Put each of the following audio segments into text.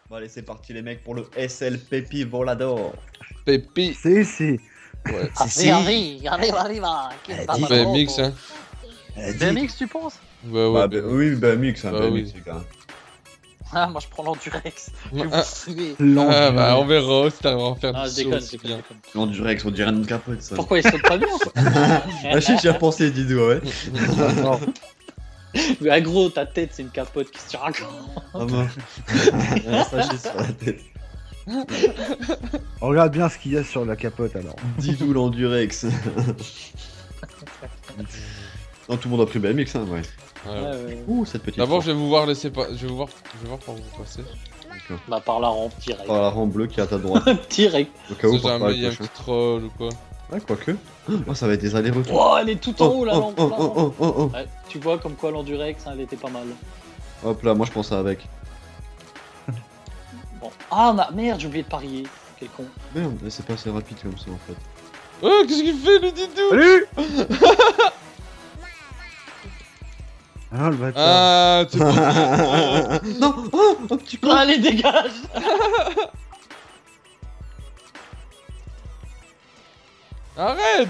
Bon allez c'est parti les mecs pour le SL Pépi Volador. Pépi. Si. Ouais. Arriva. BMX, hein. BMX, tu penses? Bah ouais. Bah, oui BMX, hein, Bah BMX oui. les gars. Ah, moi je prends l'Endurex. Je vais Ah. vous saouler. Ah bah on verra si t'arrives à en faire Ah, du je saut déconne, aussi je bien. déconne. L'Endurex, on dirait une capote ça. Pourquoi il saute pas bien? Ah si j'y ai pensé Didou ouais. Attends. Mais ah, gros, ta tête c'est une capote qui se tire à quoi? Ah bon. Un sachet sur la tête. Regarde bien ce qu'il y a sur la capote alors. Didou l'Endurex. Non tout le monde a pris BMX hein ouais. Ouais. Ouh cette petite. D'abord je vais vous voir laisser pas. Je vais voir par où vous passez. Bah par la rampe direct. Oh la rampe bleue qui est à ta droite. Direct. Au cas où Si par jamais il y a un gauche, hein. petit troll ou quoi. Ouais quoique. Oh ça va être des allers-retours. Oh, elle est tout en haut la lampe. Oh, la oh, lampe. oh, oh, oh. Ouais, tu vois comme quoi l'Endurex, hein, elle était pas mal. Hop là moi je pense avec. Bon. Ah merde, j'ai oublié de parier. Quel con. Merde c'est pas assez rapide comme ça en fait. Oh qu'est-ce qu'il fait le Didou? Salut. Ah le bâtard. Ah tu pas. Non oh, un petit con. Allez, dégage. Arrête.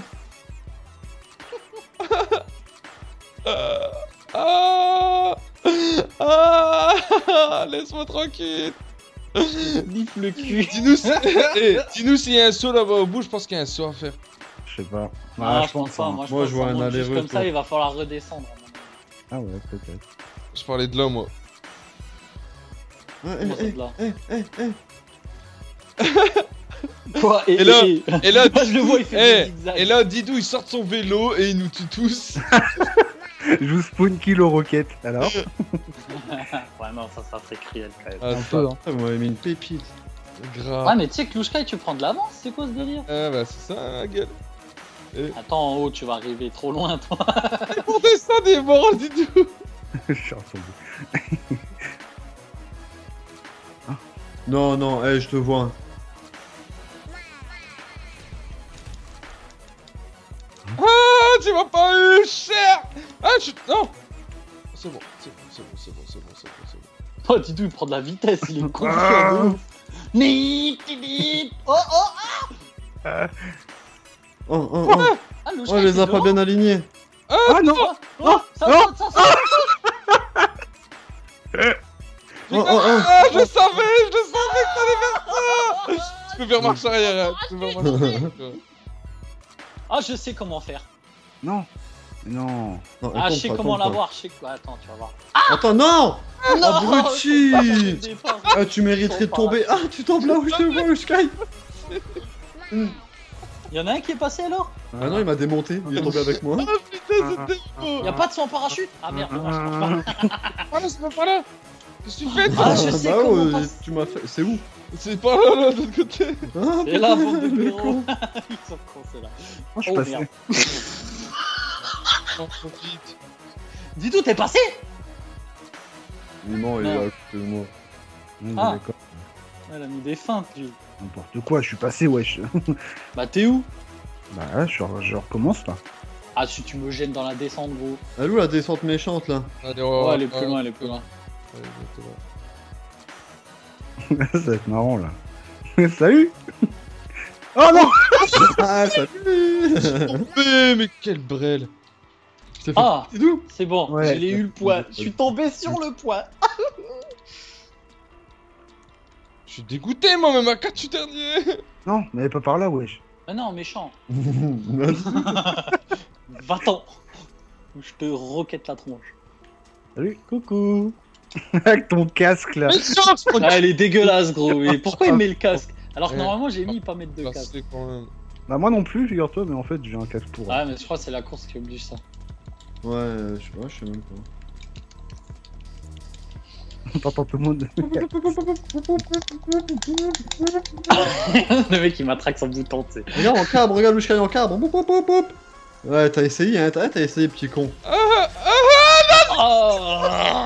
Ah. Ah. Laisse-moi tranquille. Bif le cul. Dis-nous si... Eh, dis-nous s'il y a un saut là-bas au bout, je pense qu'il y a un saut à faire. Je sais pas. Ah, je pense pas. hein. Moi, Moi, je pense vois qu'en un mode juste aller-retour. comme ça, il va falloir redescendre. Ah ouais, peut-être. Je parlais de là moi. Comment ça de là Eh. Quoi Et là- Et là, Moi, je le vois, il fait des zigzags. et là, Didou il sort de son vélo et il nous tue tous. Je vous spawn kilo roquette alors. Ouais, non, ça sera très cruel quand même. Ah, Un peu, hein. Ah, vous m'avez mis une pépite. grave. Ouais, mais tu sais que Louchkai, tu prends de l'avance, c'est quoi ce délire? Ah bah c'est ça la gueule. Attends, en haut, tu vas arriver trop loin, toi. Pour descendre, il est mort Didou. Je suis retombé. Non, non, je te vois. Ah tu m'as pas eu cher. Ah je... Non. C'est bon, c'est bon, c'est bon, c'est bon, c'est bon, c'est bon, c'est bon. Oh, Didou, il prend de la vitesse, il est confiant de ouf. Nip, nip. Oh, oh, Oh, oh, oh. ah, Louchkai, Oh, elle les c'est a pas devant. bien alignés. Ah non. Oh, ça saute, ça saute. Oh, oh, oh. Ah je savais que t'allais faire ça. Tu peux faire marche arrière, hein. Tu peux faire marche arrière. Ah, je sais comment faire. Non. Non. Non, Ah, elle je sais tombe pas, comment tombe pas. l'avoir, je sais quoi. Attends, tu vas voir. Attends, non. Abruti. je dépasse. Ah, tu mériterais de tomber. Ah, tu tombes là où je te vois, Sky. Y'en a un qui est passé alors? Ah non, il m'a démonté. Il est tombé avec moi. Ah putain c'était beau. Y'a pas de son parachute? Ah merde, non, je pense pas. Ah là c'est pas par là. Qu'est-ce que tu fais toi? Ah, je sais bah, comment passer. tu m'as fait. C'est où? C'est par là, là, de l'autre côté. Ah, Et là, bande de le blaireaux. con. Ils sont cons, ceux-là. Oh, je suis Oh passé. merde. Non, trop vite. Dis-toi, t'es passé? Non, il est Non. à côté de moi. Ah, Ah. d'accord. Elle a mis des feintes, lui. N'importe quoi, je suis passé, wesh. Bah, t'es où? Bah, je recommence là. Ah, si tu me gênes dans la descente, gros. Elle est où la descente méchante là? Allez, Oh, elle est plus loin, elle est plus loin. Ça va être marrant là. Salut. Oh non. Ah, salut. Mais quel brel. C'est fait Ah, c'est d'où? c'est bon, Ouais. j'ai eu le poids. Je suis tombé sur le poids. Je suis dégoûté moi même à 4 je suis dernier. Non, mais pas par là, wesh. Ah non, méchant. Vas-y. Va-t'en. Ou je te roquette la tronche. Salut. Coucou. Avec ton casque là. Mais chance pour Ah, elle est dégueulasse, gros. Mais pourquoi il met le casque? Alors que Ouais. normalement, j'ai mis pas mettre de casque. passer quand même. Bah, moi non plus, figure-toi, mais en fait, j'ai un casque pour. Ah, mais je crois que c'est la course qui oblige ça. Ouais, je sais même pas. T'entends tout le monde. Le mec, il m'attraque son bouton, tu sais. Regarde en cabre, regarde le chien en cabre. Boup, boup, boup, boup. Ouais, t'as essayé, hein, t'as essayé, petit con. Oh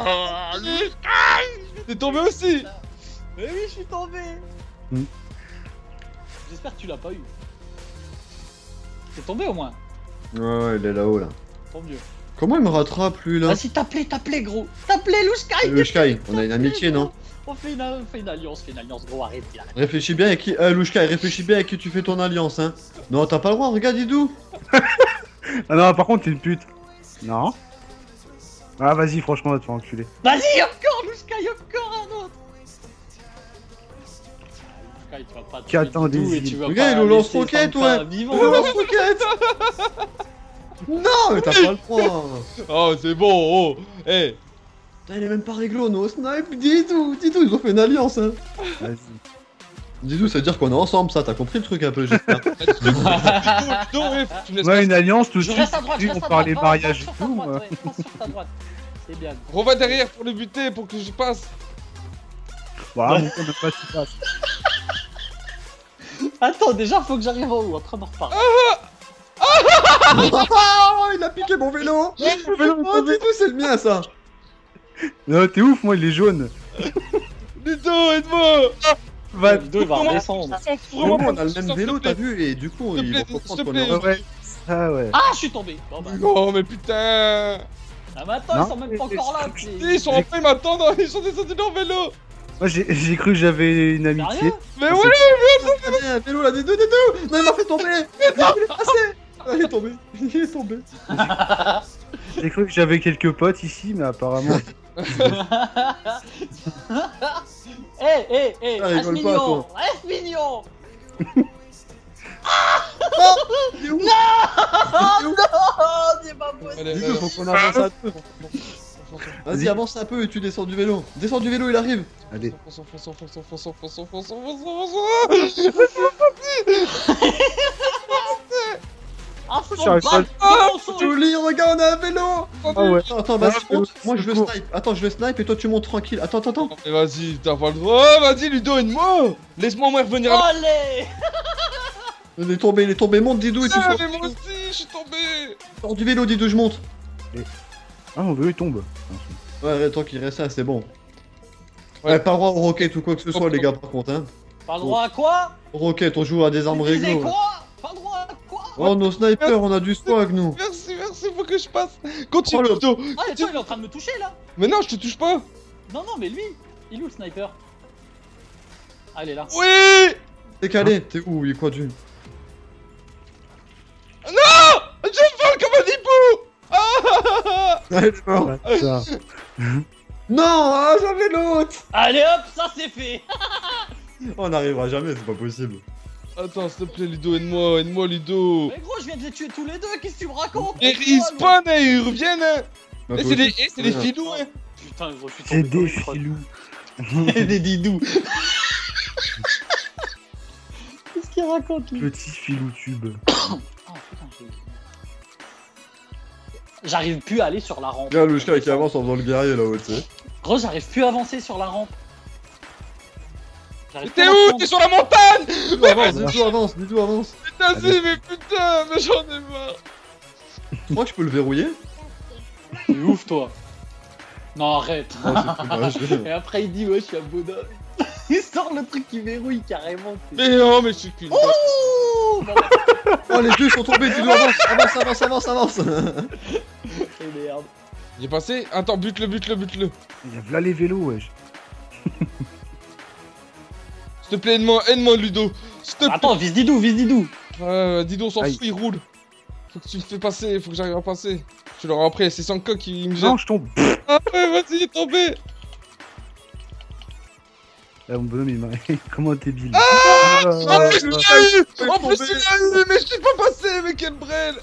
T'es tombé aussi. Mais oui, je suis tombé. Hmm. J'espère que tu l'as pas eu. T'es tombé au moins. Ouais, il est là-haut là. Tant mieux. Comment il me rattrape lui là? Vas-y, t'appelez, gros. T'appelez, Louchkai. Louchkai, on a une amitié, non? On fait une alliance, gros, arrête. Réfléchis bien à qui. Louchkai, réfléchis bien à qui tu fais ton alliance, hein. Non, t'as pas le droit, regarde Didou. Ah non, par contre, t'es une pute. Non. Ah, vas-y, franchement, va te faire enculer. Vas-y, encore, Louchkai, encore un autre. Louchkai, tu vas pas Qui attend des et îles. tu vas Regarde, pas il nous lance laisser roquette, Sanka ouais. vivant. Il nous lance roquette. Non, mais t'as pas le droit. Oh, c'est bon, oh. Eh. Putain, il est même pas réglo, no snipe. Didou, ils ont fait une alliance, hein. Vas-y. Didou, ça veut dire qu'on est ensemble, ça. T'as compris le truc un peu, j'espère. Ludo, ouais, tu me laisses Ouais, pas. une alliance, tout de Je suite. reste à droite, je reste On à parlait droite. mariage et Sur ta tout, droite, moi. ouais, pense sur ta droite. C'est bien. Reva derrière pour le buter, pour que je passe. Voilà, mon con, même pas si passe. Attends, déjà, faut que j'arrive en haut, après on en reparle. Oh, il a piqué mon vélo. Oh, Didou, c'est le mien, ça. Non, t'es ouf, moi, il est jaune. Ludo, aide-moi. Va. Le dos, il va redescendre. Vraiment, on a le même vélo, t'as vu, et du coup, S'il te ils plaît, vont comprendre s'il te qu'on est plaît. ensemble. Ouais. Ah ouais. Ah, je suis tombé. Bon, bah. Non, mais putain. Ah, mais attends, Non, ils sont même pas encore là. Si, ils sont en train de m'attendre, ils sont descendus dans le vélo. Moi, j'ai cru que j'avais une amitié. Sérieux? Mais ouais. Ah, bien, un vélo là, Didou. Non, il m'a fait tomber. Il est passé. Ah, il est tombé. Il est tombé. J'ai cru que j'avais quelques potes ici, mais apparemment. Eh, Ah, reste rigole pas, mignon. toi. Reste mignon. Il est où? Oh non, c'est pas possible. Allez, Didou, faut qu'on avance un peu. Vas-y, avance un peu et tu descends du vélo. Descends du vélo, il arrive. Allez. Ah, faut J'arrive battre pas. ton saut. Joli, regarde, on a un vélo. Ah ouais. Attends, vas-y, Ah, monte. Moi, je le secours. snipe. Attends, je le snipe et toi, tu montes tranquille. Attends. Mais vas-y, t'as pas le droit. Oh, vas-y, Ludo, aide-moi. Laisse-moi moi revenir à Allez. Il est tombé. Monte, Didou, et tu Ah, sors. mais moi aussi, je suis tombé. Sors du vélo, Didou, je monte. Ah, mon vélo, il tombe. Ouais, tant qu'il reste là, c'est bon. Ouais. Ouais, pas le droit aux roquettes ou quoi que ce soit, les gars, par contre, hein. Pas le droit à quoi? Aux roquettes, on joue à des armes Tu disais réglo. quoi? Pas le droit à quoi? Oh, nos snipers, on a du swag, nous. Merci, faut que je passe. Continue, Oh, le- Ludo. Ah, et toi, il est en train de me toucher là. Mais non, je te touche pas. Non, mais lui, il est où le sniper? Ah, il est là. Oui. T'es calé. T'es où? Il est quoi, du? Je vole comme un hibou. Ah. Ah, il est mort. Ça. Non, ah, j'avais l'autre. Allez hop, ça c'est fait. On n'arrivera jamais, c'est pas possible. Attends, s'il te plaît, Ludo, aide-moi, Ludo. Mais gros, je viens de les tuer tous les deux, qu'est-ce que tu me racontes? Et Aide-moi, ils spawnent et ils reviennent, hein. Bah, Et toi c'est des, aussi, c'est des ouais. filous, hein. Putain, gros, je suis C'est tombé comme des une crotte. filous. Des didous. Qu'est-ce qu'il raconte lui? Petit filou tube. Oh putain, j'arrive plus à aller sur la rampe. Regarde le chien qui avance en faisant le guerrier là-haut, tu sais. Gros, j'arrive plus à avancer sur la rampe. Mais J'arrive t'es pas à où? prendre. T'es sur la montagne. Didou avance. Putain, si, mais putain, mais j'en ai marre. Tu crois que je peux le verrouiller? C'est ouf, toi. Non, arrête. Oh, c'est dommage. Et après, il dit, ouais, je suis un bonhomme. Il sort le truc qui verrouille carrément. Mais non, mais je suis qu'une. Oh bah, Oh, les deux sont tombés, Didou avance. c'est merde. Il est passé. Attends, bute-le. Il y a là les vélos, wesh. S'il te plaît, aide-moi, Ludo. S'il te plaît. Attends, vise Didou. Dis-donc, on s'en Aïe. fout, il roule. Faut que tu me fais passer, faut que j'arrive à passer. Tu l'auras après, c'est Sanka qui me jette. Non, je tombe. Ah ouais, vas-y, il est tombé. Là, mon bonhomme, il m'a. Comment t'es bile. En plus, il ouais. l'a eu. Ouais, En plus, tombé. il l'a eu, mais je suis pas passé, mais quel brel.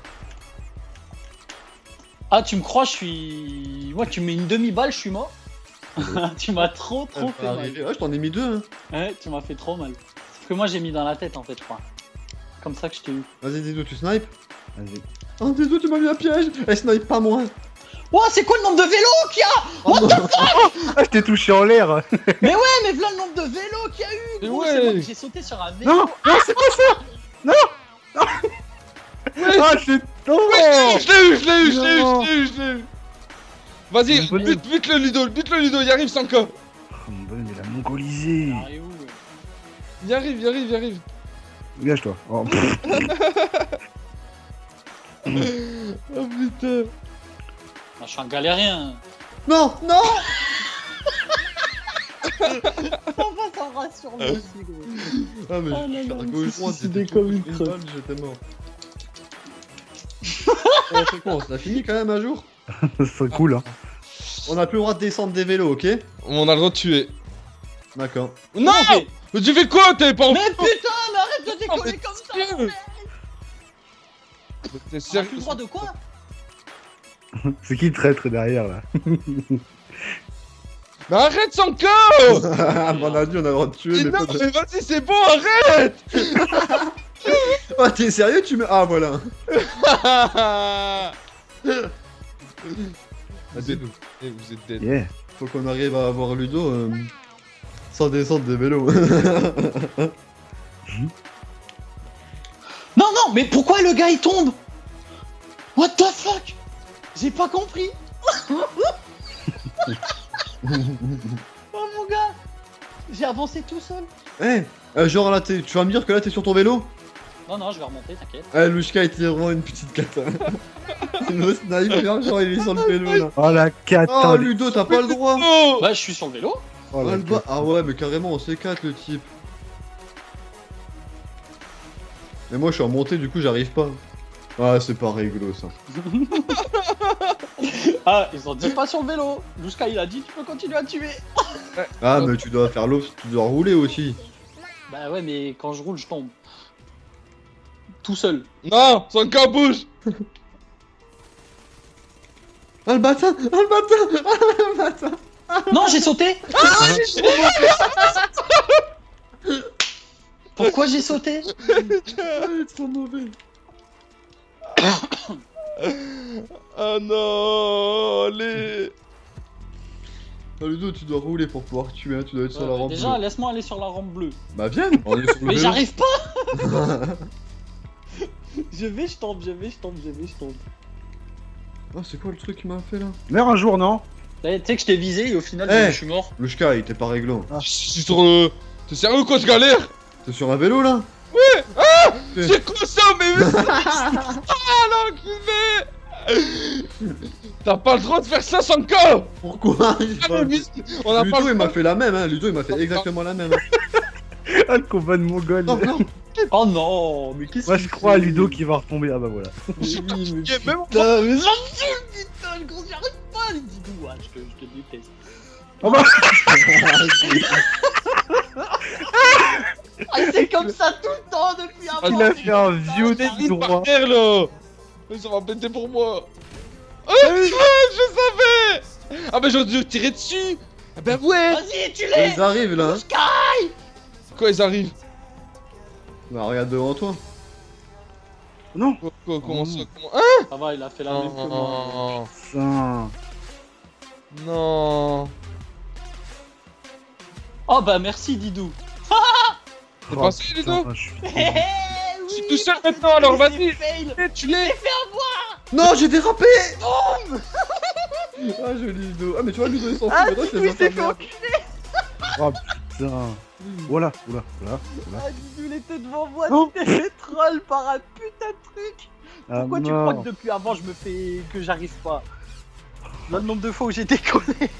Ah, tu me crois, je suis. Moi, tu mets une demi-balle, je suis mort. Tu m'as trop fait mal. Ouais, je t'en ai mis deux, hein. Ouais, tu m'as fait trop mal. Parce que moi, j'ai mis dans la tête en fait, je crois. Comme ça que je t'ai eu. Vas-y, Didou, tu snipes. Vas-y. Oh, Didou, tu m'as mis un piège. Elle snipe pas moi. Ouah, c'est quoi le nombre de vélos qu'il y a? Oh, non. Ah, je t'ai touché en l'air. Mais voilà le nombre de vélos qu'il y a eu, Mais gros. ouais. C'est moi que j'ai sauté sur un vélo. Non, non, c'est pas ça. Non. Ah, j'ai tombé. Je l'ai eu. Vas-y, Mon bonhomme. bute le Ludo, il arrive Sanka. Oh, mon bonhomme, il a mongolisé. Ah, et où, ouais. Il arrive. Dégage-toi. Oh, Oh putain. Moi, je suis un galérien. Non, non. Ça va, ça rassure moi aussi, gros. Ah, mais Ah, je là, suis là, à il gauche s'est droite, suicidé j'étais comme une tout- creux. balle, j'étais mort. On fait quoi, on se l'a fini quand même un jour? C'est cool, hein. On a plus le droit de descendre des vélos, ok? On a le droit de tuer. D'accord. Non! Mais tu fais quoi? T'avais pas envie? Mais putain, mais arrête de décoller comme ça. T'es On a plus sérieux? le droit de quoi? C'est qui le traître derrière, là? Mais arrête Sanko! À mon avis, on a le droit de tuer, Mais mais non, pas de... mais vas-y, c'est bon, arrête! Ah, t'es sérieux, tu me... Ah, voilà. Vous êtes dead. Yeah. Faut qu'on arrive à avoir Ludo sans descendre des vélos. Non, non, mais pourquoi le gars il tombe? What the fuck? J'ai pas compris. Oh mon gars, j'ai avancé tout seul. Eh, genre là, tu vas me dire que là, t'es sur ton vélo? Non, non, je vais remonter, t'inquiète. Eh, Louchka, il tire vraiment une petite cata. Le sniper, genre, il est sur le vélo, là. Oh la cata. Oh, Ludo, t'as pas le droit. Oh! Bah, je suis sur le vélo. Oh, Ah, la le bas- ah ouais, mais carrément, on s'éclate, le type. Mais moi, je suis en montée, du coup, j'arrive pas. Ah, c'est pas rigolo, ça. Ah, ils ont dit pas sur le vélo. Louska, il a dit tu peux continuer à tuer. Ah, mais tu dois faire l'eau, tu dois rouler aussi. Bah ouais, mais quand je roule, je tombe. Tout seul. Non! Sanko, bouge! Ah, le bâtard! Ah, le bâtard! Ah, le bâtard! Non, j'ai sauté. Pourquoi j'ai sauté? Ah, ils sont mauvais. Oh non! Allez! Ah, Ludo, tu dois rouler pour pouvoir tuer, hein. Tu dois être sur la rampe. Déjà, bleue. laisse-moi aller sur la rampe bleue. Bah, viens! On est sur le Mais vélo. j'arrive pas. Je vais, je tombe, je vais, je tombe, je vais, je tombe. Ah, c'est quoi le truc qu'il m'a fait là? Meurs un jour, non? Tu sais que je t'ai visé et au final, Eh. je suis mort. Louchka, il était pas réglo. Je suis sur le. T'es sérieux quoi, je galère? T'es sur un vélo là? C'est quoi ça, mais. Ah l'enculé! T'as pas le droit de faire ça, Sanko! Pourquoi? Ah, mais on a pas Ludo, le il m'a droit. fait la même, hein. Ludo, il m'a fait exactement la même. Hein. Ah, le combat de mongol. Non, non. Oh non, mais qu'est-ce Moi, que je crois à Ludo qui va retomber. Ah bah voilà. J'ai pas cliqué, même. Putain, mais j'en tue, putain, le gros, j'y arrive pas, les didous. Ouais, je te déteste. Oh bah. Ah, c'est comme ça tout le temps depuis un Ah, Il a fait un vieux Des tout lignes droit. par terre là! Mais ça va péter pour moi! Ah, je savais! Ah, bah j'aurais dû tirer dessus! Ah, bah ouais! Vas-y, tue-les. Ils arrivent là. Hein. Quoi, ils arrivent? Bah, regarde devant toi. Non. Comment ça? Comment. Hein? Ça va, il a fait la même que moi. Putain. Non! Oh bah merci Didou. T'es Oh, passé, putain, Ludo? je suis- Je suis tout seul maintenant, alors vas-y! Fail. Tu l'es! Non, j'ai dérapé. Ah, joli Ludo. Ah, mais tu vois, Ludo, il s'en fout. Toi, c'est t'es bien. Oh putain. Voilà, voilà, voilà. Ah Didou, il était devant moi, Oh. tu t'es fait troll par un putain de truc. Ah, Pourquoi tu mort. crois que depuis avant je me fais que j'arrive pas? Là, le nombre de fois où j'ai décollé.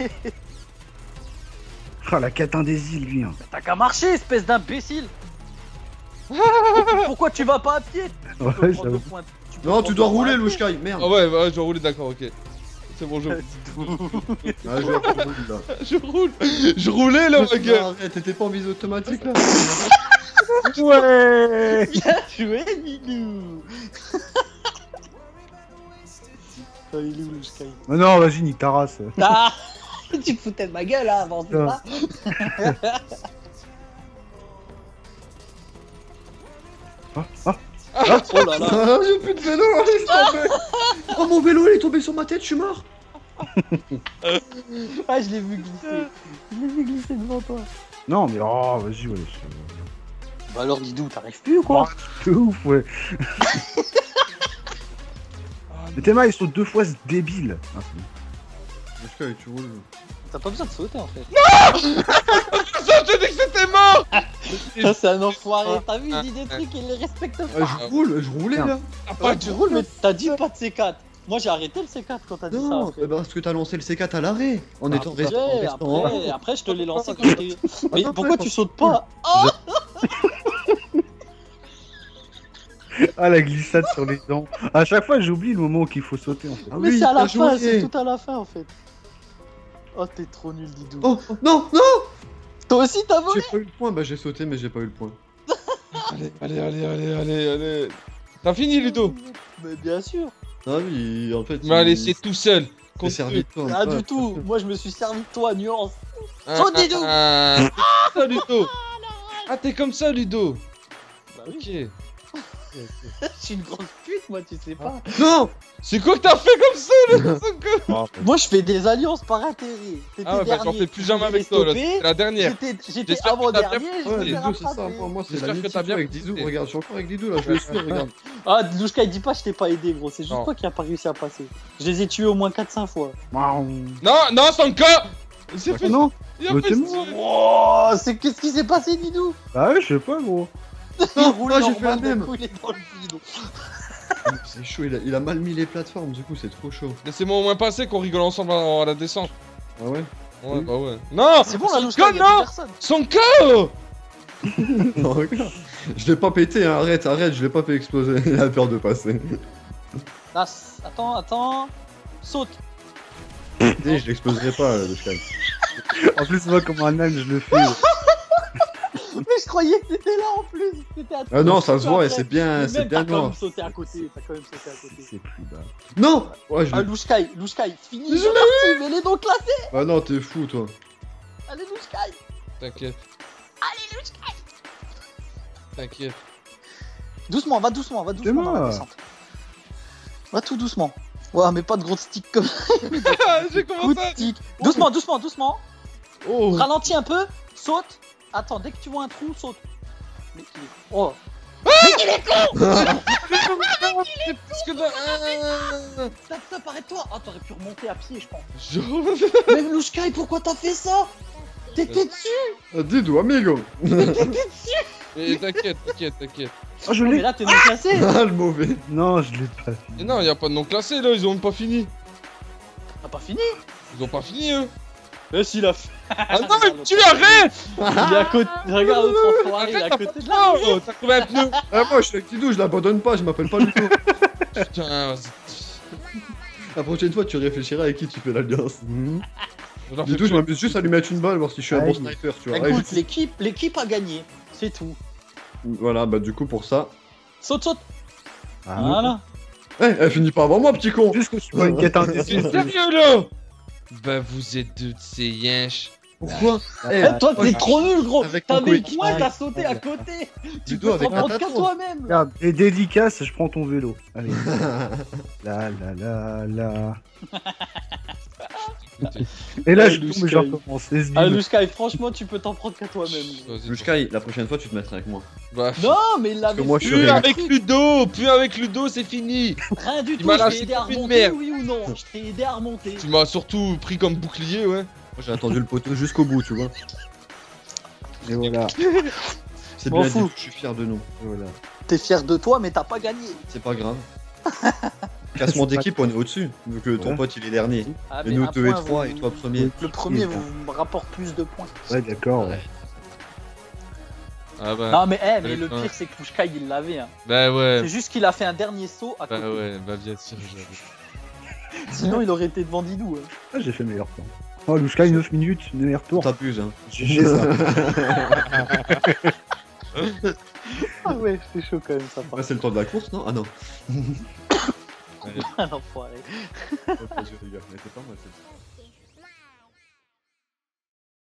Ah, la catin des îles, lui. Hein. T'as qu'à marcher, espèce d'imbécile. Pourquoi tu vas pas à pied? Tu peux Ouais, prendre j'avoue. deux points. peux Non, tu prendre dois deux points rouler, à pied. Louchka. Merde. Ah ouais, je dois rouler, d'accord, ok. C'est bon, je Ah, je là. je roulais là, ma gueule! Arrête, t'étais pas en visée automatique là? Ouais. Bien joué, Didou. Oh, il est où le Sky? Mais non, vas-y, nique ta race. Ah. Tu te foutais de ma gueule, hein, avant Ah. ça. Ah, ah. Oh là là. Ah, j'ai plus de vélo, laisse tomber. Oh, mon vélo, il est tombé sur ma tête, je suis mort. Ah, je l'ai vu glisser. Je l'ai vu glisser devant toi. Non, mais oh, vas-y, ouais. Bah alors, Didou, t'arrives plus ou quoi? C'est ouf, ouais. Mais tes mains, ils sont deux fois débiles. Ah, Louchka, tu roules. T'as pas besoin de sauter en fait. Ça, je t'ai dit que c'était mort! Ça, c'est un enfoiré. T'as vu, il dit des trucs, il les respecte Ah, pas. je roule, je roulais là. Ah, pas Ouais, tu roules, mais t'as dit pas de C4. Moi j'ai arrêté le C4 quand t'as dit ça. Non, après. parce que t'as lancé le C4 à l'arrêt. En étant resté en Après, restant. après je te l'ai lancé quand j'étais. Mais Attends, pourquoi attends. tu sautes pas? Oh Ah, la glissade sur les dents. À chaque fois, j'oublie le moment qu'il faut sauter en fait. Ah Mais oui, c'est à la t'as fin, joué. c'est tout à la fin en fait. Oh t'es trop nul Didou. Oh non, non. Toi aussi t'as volé. J'ai pas eu le point, bah j'ai sauté mais j'ai pas eu le point. Allez. T'as fini, Ludo? Mais bien sûr. Ah oui, en fait. Tu m'as laissé tout seul. T'es servi de toi. Ah pas- du tout. Moi je me suis servi de toi, nuance. Ah, Saute, Ludo. t'es comme ça, Ludo. Ah, t'es comme ça, Ludo. Bah oui. Ok. Je suis une grosse pute moi tu sais pas. Non. C'est quoi que t'as fait comme ça, Ludo? Moi je fais des alliances par intérêt. T'étais Ah ouais, bah j'en dernier. fais plus jamais Tu avec toi, là. voulais C'est la dernière. J'étais J'espère que t'as bien avant-dernier, je fait. Ouais, me Didou, fais c'est ça. rattraper. Moi, c'est J'espère la que t'as bien avec Didou. profité. Regarde, je suis encore avec Didou là, je le suis, regarde. Ah, Douchka il dit pas je t'ai pas aidé gros, c'est juste Non. toi qui a pas réussi à passer. Je les ai tués au moins 4-5 fois. Non, Sanka. C'est fait. Non, Il a mais fait t'es ça. mort. Oh, qu'est-ce qui s'est passé Didou? Bah ouais, je sais pas, gros. Il roule moi, j'ai fait normal, la même. d'un coup, il est dans le vide. C'est chaud, il a mal mis les plateformes, du coup c'est trop chaud. Laissez-moi au moins passer qu'on rigole ensemble à la descente. Ah ouais? Ouais, Oui. bah ouais. Non, C'est bon la Sanka, Douchka, il y a non. plus personne. Sanka. Non, regarde. Je l'ai pas pété, hein. arrête, je l'ai pas fait exploser. Il a peur de passer. Là, attends. Saute. Je l'exploserai pas, le Sky. En plus, moi, comme un âne, je le fais. Mais je croyais que t'étais là en plus. T'étais à Ah non, ça se voit, et après. c'est bien, Mais c'est même, bien t'as quand noir. même sauté à côté. T'as quand même sauté à côté. C'est plus bas. Non! Ouais, je Ah, l'ai. Douchka, fini. Je Il est parti, mais elle est donc classée. Ah non, t'es fou, toi. Allez, Douchka. T'inquiète. T'inquiète. Doucement, va doucement dans la moi. descente. Va tout doucement. Ouais, mais pas de gros stick comme J'ai coup commencé de à... stick. Doucement. Oh. Ralentis un peu, saute. Attends, dès que tu vois un trou, saute. Mais il est... Oh. Parce que là... Stop, arrête-toi. Ah, t'aurais pu remonter à pied, je pense. Genre... Mais Louchkai, pourquoi t'as fait ça? T'étais dessus. Ah, Didou, amigo! Mais t'inquiète. Oh, je Mais l'ai. là, t'es non classé. Ah, le mauvais! Non, je l'ai pas fait. Et non, y a pas de nom classé là, ils ont même pas fini. T'as pas fini? Ils ont pas fini eux. Mais s'il a fait. Ah non, mais tu arrêtes. Il est à côté. Regarde l'autre enfoiré, il est à Arrête, côté de là. Oh, t'as trouvé un pneu. Ah, moi, je suis avec Didou, je l'abandonne pas, je m'appelle pas du tout. Putain, La prochaine fois, tu réfléchiras avec qui tu fais l'alliance. je leur fais Didou, je plus. m'amuse juste à lui mettre une balle, voir si je suis un bon Aïe. sniper, tu vois. Ouais, Écoute, juste- l'équipe a gagné. C'est tout. Voilà, bah du coup, pour ça. Saute. Ah, Voilà. Eh, elle finit pas avant moi, petit con! Juste que je suis pas une quête C'est indécise. sérieux là. Bah vous êtes deux de ces yinches. Pourquoi? Eh, Toi, moi, t'es je- trop nul, gros. avec T'as mon mis le coéquipier. point, t'as sauté à côté. Tu Dudo, peux avec t'en un prendre qu'à tâton. toi-même. Regarde, et dédicace, je prends ton vélo. Allez. La. Et là, Ouais, je tombe Louchkai. et je recommence. SB. Ah, Louchkai, franchement, tu peux t'en prendre qu'à toi-même. Vas-y, Le Sky, la prochaine fois, tu te mettras avec moi. bah, Non, mais il l'avait que moi, je fait. suis plus rien. avec Ludo, c'est fini. Rien du Il tout, m'a je t'ai lâché aidé à comme une remonter, merde. oui ou non? Je t'ai aidé à remonter. Tu m'as surtout pris comme bouclier, ouais. Moi, j'ai attendu le poteau jusqu'au bout, tu vois. Et voilà. C'est M'en bien fous. dit, je suis fier de nous. Et voilà. T'es fier de toi, mais t'as pas gagné. C'est pas grave. Classement d'équipe, on est au-dessus. Vu que ton Ouais. pote, il est dernier. Ah, Et mais nous, un 2 et point, 3, vous- et toi, premier. Le premier Oui, vous rapporte plus de points. Ouais, d'accord. Ouais. Ah bah. Non, mais, mais allez, le fin. pire, c'est que Louchkai, il l'avait. Hein. Bah ouais. C'est juste qu'il a fait un dernier saut à côté. Bah ouais, bah bien sûr. j'avais. Sinon, il aurait été devant Didou. Hein. Ah, j'ai fait meilleur temps. Oh, Louchkai, 9 minutes, meilleur tour. T'abuses, hein. GG ça. Ah ouais, c'était chaud quand même, ça Ouais, c'est le temps de la course, non? Ah non. part. L'enfoiré. Oh, plaisir, les gars. Mais c'est pas mal, celle-ci.